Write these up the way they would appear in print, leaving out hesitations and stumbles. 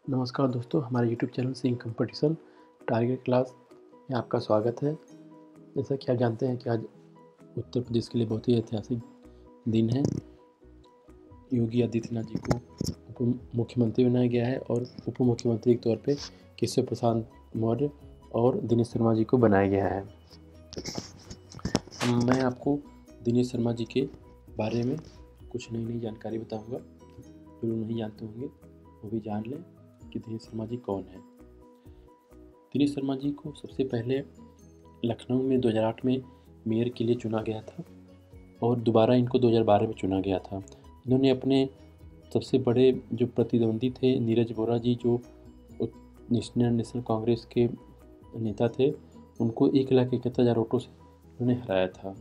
नमस्कार दोस्तों, हमारे YouTube channel singing competition target class में आपका स्वागत है। जैसा कि आप जानते हैं कि आज उत्तर प्रदेश के लिए बहुत ही ऐतिहासिक दिन है। योगी आदित्यनाथ जी को उप मुख्यमंत्री बनाया गया है और उप मुख्यमंत्री के तौर पे केशव प्रसाद मौर्य और दिनेश शर्मा जी को बनाया गया है। मैं आपको दिनेश शर्मा जी के बारे में कुछ नई जानकारी बताऊँगा। जो लोग नहीं जानते होंगे वो भी जान लें कि दिनेश शर्मा जी कौन है। दिनेश शर्मा जी को सबसे पहले लखनऊ में 2008 में मेयर के लिए चुना गया था और दोबारा इनको 2012 में चुना गया था। इन्होंने अपने सबसे बड़े जो प्रतिद्वंदी थे नीरज वोरा जी, जो नेशनल कांग्रेस के नेता थे, उनको 1,71,000 वोटों से उन्होंने हराया था।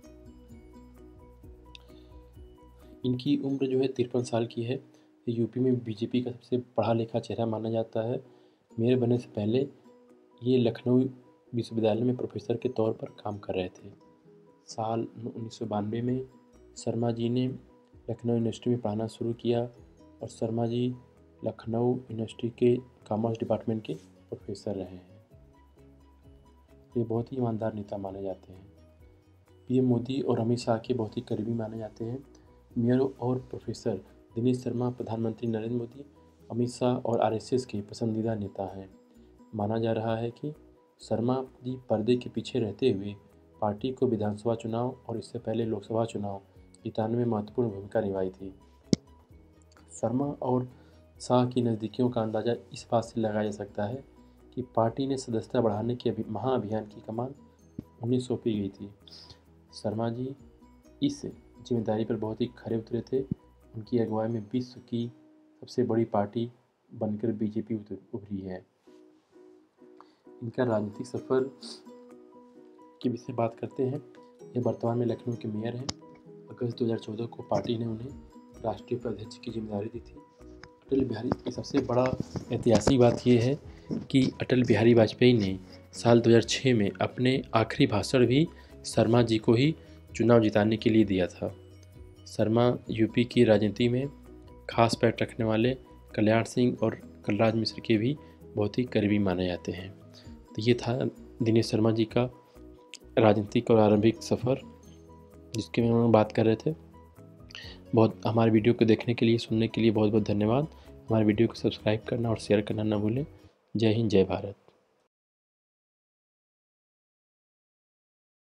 इनकी उम्र जो है 53 साल की है। यूपी में बीजेपी का सबसे पढ़ा लिखा चेहरा माना जाता है। मेयर बनने से पहले ये लखनऊ विश्वविद्यालय में प्रोफेसर के तौर पर काम कर रहे थे। साल 1992 में शर्मा जी ने लखनऊ यूनिवर्सिटी में पढ़ाना शुरू किया और शर्मा जी लखनऊ यूनिवर्सिटी के कॉमर्स डिपार्टमेंट के प्रोफेसर रहे हैं। ये बहुत ही ईमानदार नेता माने जाते हैं। पीएम मोदी और अमित शाह के बहुत ही करीबी माने जाते हैं। मेयर और प्रोफेसर दिनेश शर्मा प्रधानमंत्री नरेंद्र मोदी, अमित शाह और आरएसएस के पसंदीदा नेता हैं। माना जा रहा है कि शर्मा जी पर्दे के पीछे रहते हुए पार्टी को विधानसभा चुनाव और इससे पहले लोकसभा चुनाव जिताने में महत्वपूर्ण भूमिका निभाई थी। शर्मा और शाह की नज़दीकियों का अंदाज़ा इस बात से लगाया जा सकता है कि पार्टी ने सदस्यता बढ़ाने के महाअभियान की कमान उन्हें सौंपी गई थी। शर्मा जी इस जिम्मेदारी पर बहुत ही खरे उतरे थे। उनकी अगुवाई में विश्व की सबसे बड़ी पार्टी बनकर बीजेपी उभरी है। इनका राजनीतिक सफ़र के विषय बात करते हैं। ये वर्तमान में लखनऊ के मेयर हैं। अगस्त 2014 को पार्टी ने उन्हें राष्ट्रीय उपाध्यक्ष की जिम्मेदारी दी थी। अटल बिहारी की सबसे बड़ा ऐतिहासिक बात यह है कि अटल बिहारी वाजपेयी ने साल 2006 में अपने आखिरी भाषण भी शर्मा जी को ही चुनाव जिताने के लिए दिया था। शर्मा यूपी की राजनीति में खास पैठ रखने वाले कल्याण सिंह और कलराज मिश्र के भी बहुत ही करीबी माने जाते हैं। तो ये था दिनेश शर्मा जी का राजनीतिक और आरंभिक सफ़र जिसके में हम बात कर रहे थे। हमारे वीडियो को देखने के लिए, सुनने के लिए बहुत बहुत धन्यवाद। हमारे वीडियो को सब्सक्राइब करना और शेयर करना ना भूलें। जय हिंद, जय भारत।